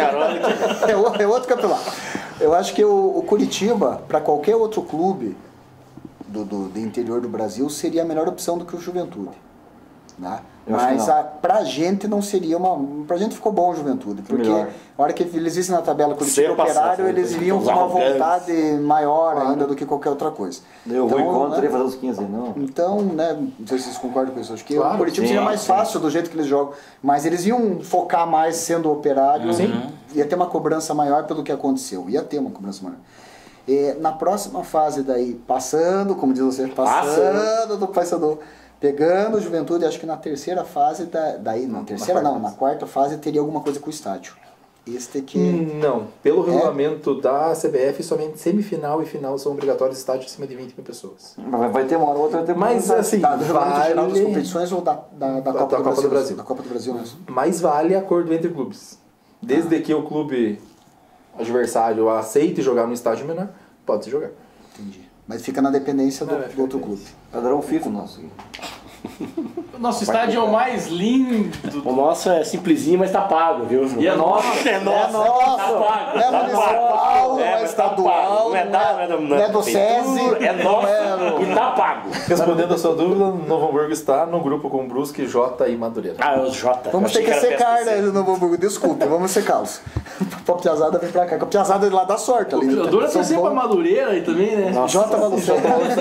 É outro campeonato. Eu acho que o Curitiba, para qualquer outro clube do interior do Brasil, seria a melhor opção do que o Juventude. Né? Mas pra gente não seria uma... Pra gente ficou bom o Juventude, porque Melhor. a hora que eles vissem na tabela Curitiba Ser Operário, passado, eles vinham com uma vontade maior ainda do que qualquer outra coisa. Eu vou contra né? fazer os 15, não. Então, né, não sei se vocês concordam com isso, acho que Claro, o Curitiba sim, seria mais sim. fácil do jeito que eles jogam, mas eles iam focar mais sendo Operário, ia ter uma cobrança maior pelo que aconteceu, ia ter uma cobrança maior. Na próxima fase daí, passando, como diz você, passando do Paysandu, pegando o Juventude, acho que na terceira fase, na quarta fase teria alguma coisa com o estádio. Este que... Não, pelo regulamento da CBF, somente semifinal e final são obrigatórios estádios acima de 20 mil pessoas. Mas vai ter uma hora ou outra, vai ter Mas assim, Tá, do regulamento geral das vale, competições ou da Copa do Brasil? Da Copa do Brasil mesmo. mas vale acordo entre clubes. Desde que o clube adversário aceite jogar no estádio menor, pode se jogar. Entendi. Mas fica na dependência do outro clube. padrão FIFA nosso. Nosso estádio é o mais lindo. O nosso é simplesinho, mas tá pago, viu? E é nosso. É nosso. Tá pago. É municipal, não é mas tá estadual, pago. Não é do SESI, É nosso não é e tá pago. Respondendo a sua dúvida, Novo Hamburgo está no grupo com Brusque, Jota e Madureira. Ah, os Jota. Vamos ter que secar, né, no Novo Hamburgo. Desculpa, vamos secá-los. A Piazada vem pra cá. A Piazada lá dá sorte. O criador é torcer pra Madureira aí também, né? Jota Malucete.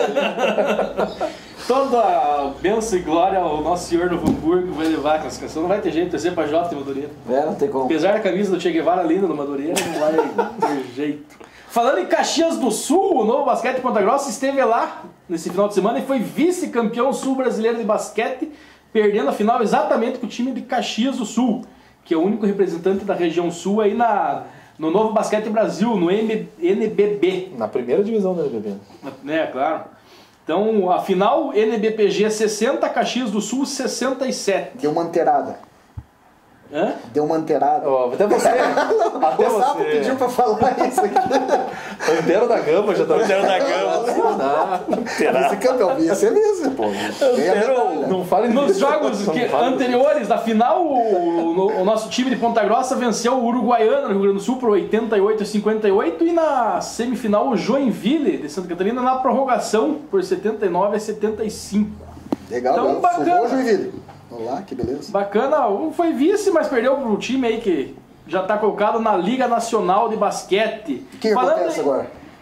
Toda a bênção e glória ao Nosso Senhor Novo Hamburgo vai levar a classificação. Não vai ter jeito, torcer pra Jota e Madureira. Não tem como. Apesar da camisa do Che Guevara linda no Madureira, não vai ter jeito. Falando em Caxias do Sul, o Novo Basquete Ponta Grossa esteve lá nesse final de semana e foi vice-campeão sul-brasileiro de basquete, perdendo a final exatamente com o time de Caxias do Sul, que é o único representante da região sul aí no Novo Basquete Brasil, no NBB. Na primeira divisão do NBB. É, claro. Então, a final, NBPG 60, Caxias do Sul 67. Deu uma anterada. Hã? Deu uma anterada. Ó, até você. Até O Sapo você. pediu pra falar isso aqui. Antero da Gama já tá. Antero da Gama. Esse campeão ia ser mesmo, pô. Não fale Nos jogos anteriores da final, o nosso time de Ponta Grossa venceu o Uruguaiana no Rio Grande do Sul por 88-58 e na semifinal o Joinville de Santa Catarina na prorrogação por 79-75. Legal, Então, bacana. Sugou o Joinville. Olá, que beleza. Bacana, foi vice, mas perdeu pro time aí que já está colocado na Liga Nacional de Basquete. O que acontece agora?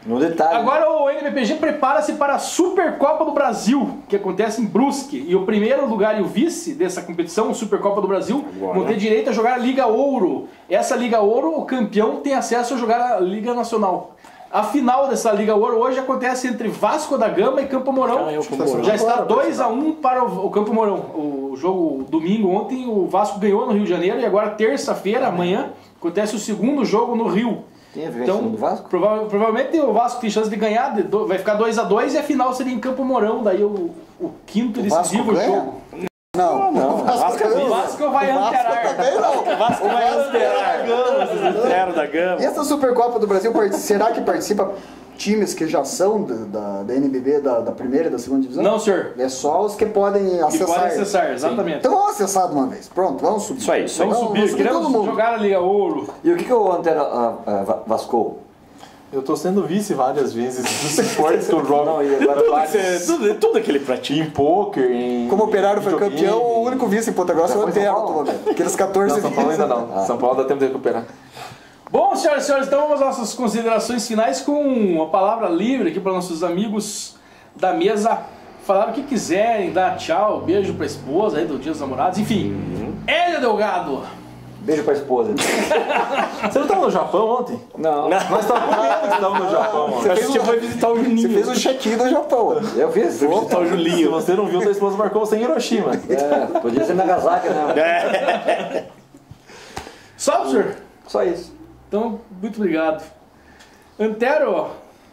No detalhe. Agora o NBPG prepara-se para a Supercopa do Brasil, que acontece em Brusque. E o primeiro lugar e o vice dessa competição, a Supercopa do Brasil, vão ter direito a jogar a Liga Ouro. Essa Liga Ouro, o campeão tem acesso a jogar a Liga Nacional. A final dessa Liga Ouro hoje acontece entre Vasco da Gama e Campo Mourão. Já está 2-1 para o Campo Mourão. O jogo domingo ontem, o Vasco ganhou no Rio de Janeiro e agora terça-feira, amanhã, acontece o segundo jogo no Rio. Então, do Vasco? Provavelmente o Vasco tem chance de ganhar, vai ficar 2-2 e a final seria em Campo Mourão, daí o quinto decisivo jogo. Não, O Vasco vai anterar. O Vasco vai Zero da Gama. E essa Supercopa do Brasil, será que participa times que já são da NBB, da primeira e da segunda divisão? Não, senhor. É só os que podem acessar. Que podem acessar, exatamente. Então vamos acessar de uma vez. Pronto, vamos subir. Isso aí. Vamos subir, queremos jogar a Liga Ouro. E o que o Antero vascou? Eu tô sendo vice várias vezes dos esportes que eu jogo. Não, e agora vários. Tudo aquele pratinho. Em poker, em. Como o Operário foi videogame. campeão, o único vice em Ponta Grossa é o Antero. Aqueles 14 Não, São Paulo ainda vices. não. São Paulo dá tempo de recuperar. Bom, senhoras e senhores, então vamos às nossas considerações finais com uma palavra livre aqui para nossos amigos da mesa falar o que quiserem, dar tchau, beijo pra esposa aí do Dia dos Namorados, enfim. Hélio Delgado. Beijo pra esposa. Você não estava no Japão ontem? Não. Nós estávamos comendo que estávamos no Japão ontem. Acho que você foi visitar o Você Juninho. fez um check-in do Japão. Eu fiz. Foi visitar o Se Julinho. você não viu, tua esposa marcou você em Hiroshima. É, podia ser Nagasaki, né? Só, senhor? Só isso. Então, muito obrigado. Antero,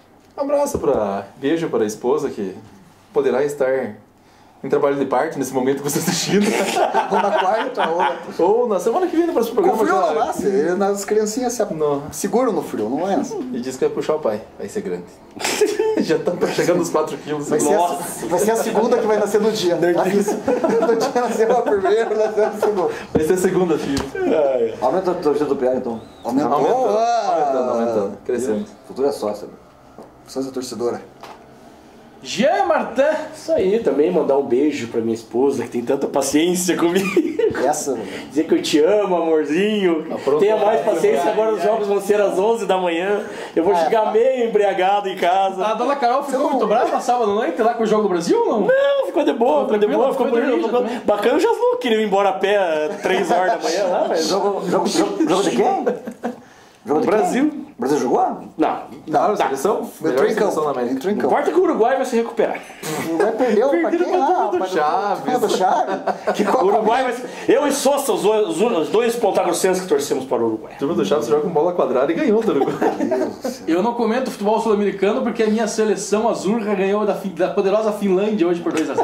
Beijo para a esposa que poderá estar em trabalho de parte nesse momento que você está assistindo. Ou na quarta, ou... Ou na semana que vem no próximo Com programa. frio não já- nasce. As criancinhas se Não. seguram no frio, não é? E disse que vai puxar o pai. Vai ser grande. Já tá chegando nos 4 quilos. Vai ser a segunda que vai nascer no dia. Avisa. No dia nasceu a primeira, nasceu a segunda. Vai ser a segunda, filho. Aumenta a torcida do Operário, então. Aumentou. Aumentando. Crescendo. Futuro é sócio. Sócia torcedora. Jean Martin. Isso aí, também mandar um beijo pra minha esposa que tem tanta paciência comigo. Essa... Dizer que eu te amo, amorzinho. Tenha mais paciência, agora os jogos vão ser às 11 da manhã. Eu vou chegar meio embriagado em casa. A dona Carol ficou muito brava na sábado à noite lá com o Jogo do Brasil ou não? Não, ficou de boa, ficou de boa, ficou tranquilo, bonito. também. Bacana, os Jaslu queriam ir embora a pé 3 horas da manhã lá, mas... Jogo de quem? Jogo de Brasil. Quem? O Brasil jogou? Não, Não, seleção? Melhor Entrou em seleção campo. da América. Entrou em campo. importa que o Uruguai vai se recuperar. Vai perder pra quem lá? do Chaves. Do Chaves. Que O Copa Uruguai vai se... Eu e Sossa, os dois pontagrossenses que torcemos para o Uruguai. A turma do Chaves joga com bola quadrada e ganhou do Uruguai. Eu não comento futebol sul-americano porque a minha seleção azurra ganhou da poderosa Finlândia hoje por 2-0.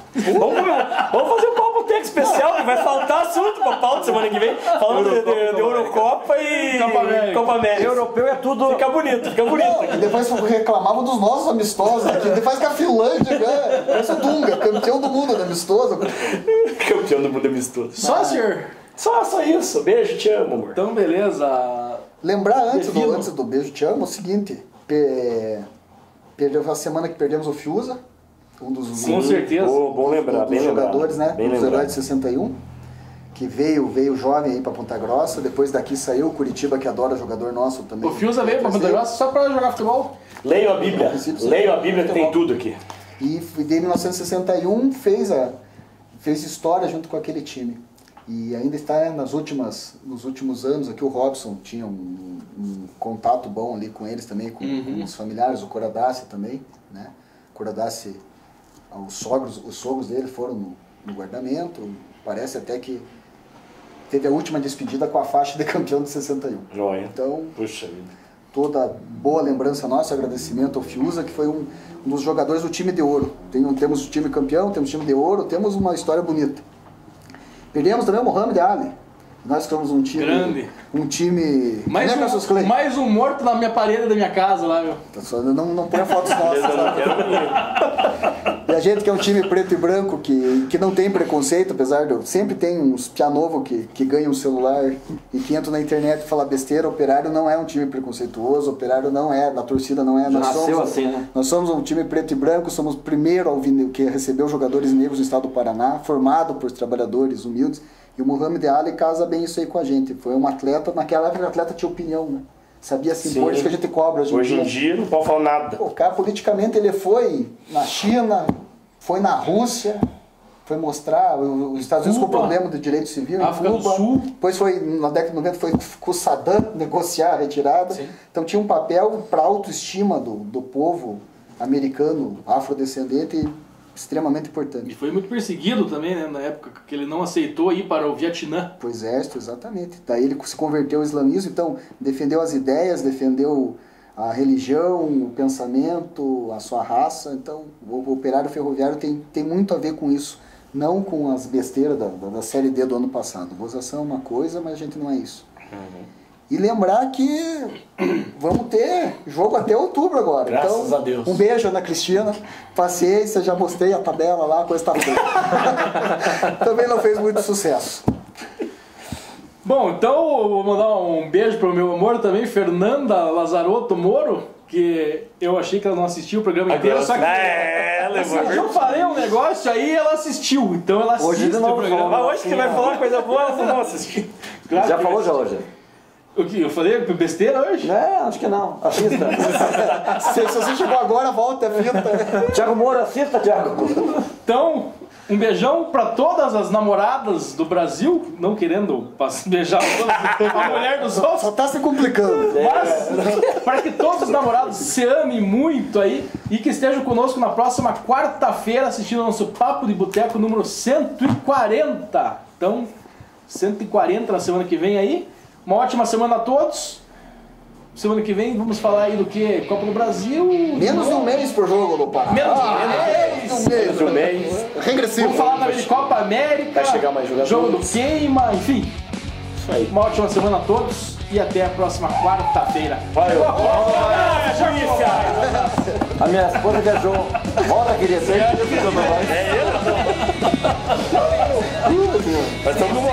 Vamos fazer um Palpoteca especial, que vai faltar assunto pra pauta semana que vem. Falando de Eurocopa e Copa América. Europeu é tudo. Fica bonito, fica bonito. E depois reclamavam dos nossos amistosos aqui. Depois que a Finlândia ganha. Parece o Dunga, campeão do mundo de amistoso. Campeão do mundo amistoso. Só, senhor? Só isso. Beijo, te amo, amor. Então, beleza. Lembrar antes Defino. do beijo te amo, o seguinte. Perdeu a semana que perdemos o Fiuza. Um dos Com certeza. Bom lembrar, dos bem jogadores, lembrado. né? Bem Dos lembrado. heróis de 61. Que veio jovem aí pra Ponta Grossa. Depois daqui saiu o Curitiba, que adora jogador nosso também. O Fiuza veio pra Ponta Grossa só pra jogar futebol? Leio a Bíblia. Leio a Bíblia que tem tudo aqui. E em 1961 fez história junto com aquele time. E ainda está nos últimos anos aqui o Robson tinha um contato bom ali com eles também, com os familiares, o Coradassi também, né? O Coradassi, os sogros dele foram no guardamento, parece até que teve a última despedida com a faixa de campeão de 61. Joia. Então, Puxa vida. toda boa lembrança nossa, agradecimento ao Fiuza, que foi um dos jogadores do time de ouro. Temos o time campeão, temos o time de ouro, temos uma história bonita. Perdemos também o Mohamed Ali. Nós somos um time... Grande. Um time... Mais né, Cassius Clay? mais um morto na minha parede da minha casa lá, meu. Só não põe fotos nossas. Sabe? E a gente que é um time preto e branco, que não tem preconceito, apesar de... Sempre tem uns pia novo que ganham um celular e que entram na internet e falam besteira. Operário não é um time preconceituoso, Operário não é, a torcida não é. Já nós nasceu somos, assim, né? Nós somos um time preto e branco, somos o primeiro que recebeu jogadores negros no estado do Paraná, formado por trabalhadores humildes. E o Mohamed Ali casa bem isso aí com a gente. Foi um atleta, naquela época o atleta tinha opinião, né? sabia se impor, isso que a gente cobra Hoje em dia não pode falar nada. O cara, politicamente, ele foi na China, foi na Rússia, foi mostrar os Estados Unidos com problema do direito civil África em Cuba. do Sul. Depois foi, na década de 90, foi com o Saddam negociar a retirada. Sim. Então tinha um papel para a autoestima do povo americano, afrodescendente, extremamente importante. E foi muito perseguido também, né, na época que ele não aceitou ir para o Vietnã. Pro exército, exatamente. Daí ele se converteu ao islamismo, então defendeu as ideias, defendeu a religião, o pensamento, a sua raça. Então o operário ferroviário tem muito a ver com isso, não com as besteiras da Série D do ano passado. Gozação é uma coisa, mas a gente não é isso. E lembrar que vamos ter jogo até outubro agora. Graças então, a Deus. Um beijo, Ana Cristina. Paciência, já mostrei a tabela lá, a coisa tá feita. Também não fez muito sucesso. Bom, então eu vou mandar um beijo pro meu amor também, Fernanda Lazarotto Moro, que eu achei que ela não assistiu o programa inteiro, só que eu falei um negócio aí ela assistiu, então ela assiste Hoje de novo, o programa. Mas hoje que vai falar coisa boa, ela não vai assistir. Claro Já que falou, eu- Jorge? O que? Eu falei besteira hoje? Acho que não. Assista. Se você chegou agora, volta a fita. Thiago Moura, assista, Thiago. Então, um beijão pra todas as namoradas do Brasil, não querendo beijar a mulher dos outros, Só tá se complicando. mas para que todos os namorados se amem muito aí e que estejam conosco na próxima quarta-feira assistindo ao nosso Papo de Boteco número 140. Então, 140 na semana que vem aí. Uma ótima semana a todos. Semana que vem vamos falar aí do que? Copa do Brasil. Menos de um mês pro jogo, Lopar. Menos Menos de um mês. Regressivo. Vamos falar também de Copa América. Vai chegar mais jogadores. Jogo do Queima, enfim. Isso aí. Uma ótima semana a todos e até a próxima quarta-feira. Valeu. A minha esposa viajou. Volta, querida. Nós estamos